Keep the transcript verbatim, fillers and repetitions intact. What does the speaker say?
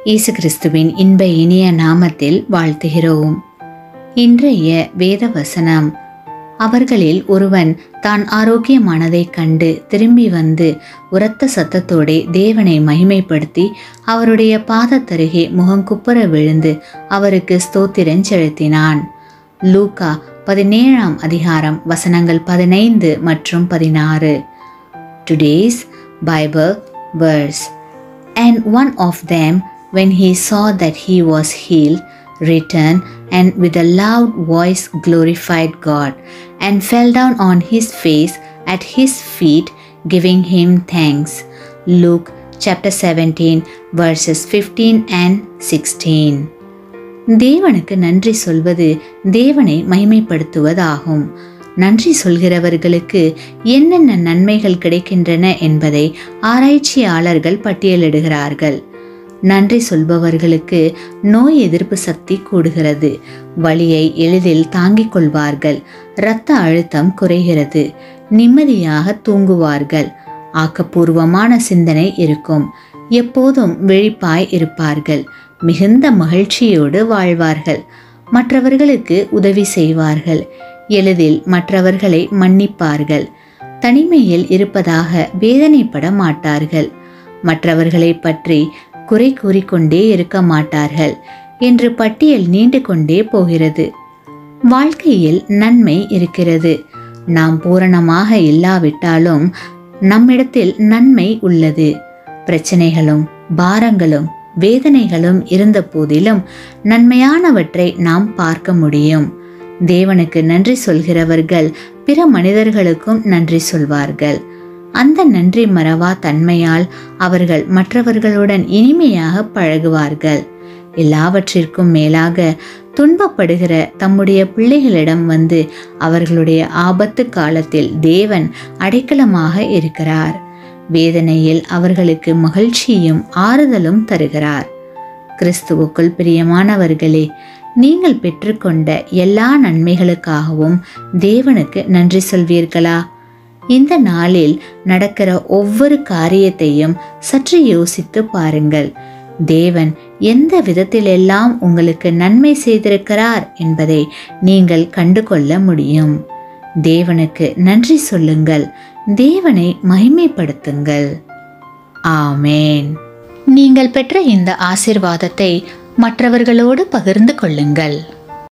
இயேசு கிறிஸ்துவின் இன்ப இனிய நாமத்தில் வாழ்த்துகிறோம். இன்றைய வேத வசனம், அவர்களில் ஒருவன் தான் ஆரோக்கியமானதை கண்டு திரும்பி வந்து உரத்த சத்தத்தோടെ தேவனை மகிமைப்படுத்தி அவருடைய பாதத்தருகே முகங்குப்புற விழுந்து அவருக்கு ஸ்தோத்திரம் செலுத்தினான். லூக்கா பதினேழாம் அதிகாரம் வசனங்கள் பதினைந்து மற்றும் பதினாறு. Today's Bible verse. And one of them, when he saw that he was healed, returned and with a loud voice glorified God, and fell down on his face at his feet, giving him thanks. Luke chapter seventeen verses fifteen and sixteen. தேவனுக்கு நன்றி சொல்வது தேவனை மகிமைப்படுத்துவதாகும். நன்றி சொல்கிறவர்களுக்கு என்னென்ன நன்மைகள் கிடைக்கின்றன என்பதை ஆராய்ச்சியாளர்கள் பட்டியலிடுகிறார்கள். நன்றி சொல்பவர்களுக்கு நோய் எதிர்ப்பு சக்தி கூடுகிறது, வலியை எளிதில் தாங்கிக் கொள்வார்கள், இரத்த அழுத்தம் குறைகிறது, நிம்மதியாக தூங்குவார்கள், ஆக்கப்பூர்வமான சிந்தனை இருக்கும், எப்போதும் விழிப்பாய் இருப்பார்கள், மிகுந்த மகிழ்ச்சியோடு வாழ்வார்கள், மற்றவர்களுக்கு உதவி செய்வார்கள், எளிதில் மற்றவர்களை மன்னிப்பார்கள், தனிமையில் இருப்பதாக வேதனைப்பட மாட்டார்கள், மற்றவர்களை பற்றி குறை கூறிக்கொண்டே இருக்க மாட்டார்கள் என்று பட்டியல் நீண்டு கொண்டே போகிறது. வாழ்க்கையில் நன்மை இருக்கிறது. நாம் பூரணமாக இல்லாவிட்டாலும் நம்மிடத்தில் நன்மை உள்ளது. பிரச்சனைகளும் பாரங்களும் வேதனைகளும் இருந்த போதிலும் நன்மையானவற்றை நாம் பார்க்க முடியும். தேவனுக்கு நன்றி சொல்கிறவர்கள் பிற மனிதர்களுக்கும் நன்றி சொல்வார்கள். அந்த நன்றி மறவா தன்மையால் அவர்கள் மற்றவர்களுடன் இனிமையாக பழகுவார்கள். எல்லாவற்றிற்கும் மேலாக துன்பப்படுகிற தம்முடைய பிள்ளைகளிடம் வந்து அவர்களுடைய ஆபத்து காலத்தில் தேவன் அடைக்கலமாக இருக்கிறார். வேதனையில் அவர்களுக்கு மகிழ்ச்சியும் ஆறுதலும் தருகிறார். கிறிஸ்துவுக்குள் பிரியமானவர்களே, நீங்கள் பெற்றுக்கொண்ட எல்லா நன்மைகளுக்காகவும் தேவனுக்கு நன்றி சொல்வீர்களா? இந்த நாளில் நடக்கிற ஒவ்வொரு காரியத்தையும் சற்று யோசித்து பாருங்கள். தேவன் எந்த விதத்திலெல்லாம் உங்களுக்கு நன்மை செய்திருக்கிறார் என்பதை நீங்கள் கண்டு கொள்ள முடியும். தேவனுக்கு நன்றி சொல்லுங்கள், தேவனை மகிமைப்படுத்துங்கள். ஆமேன். நீங்கள் பெற்ற இந்த ஆசீர்வாதத்தை மற்றவர்களோடு பகிர்ந்து கொள்ளுங்கள்.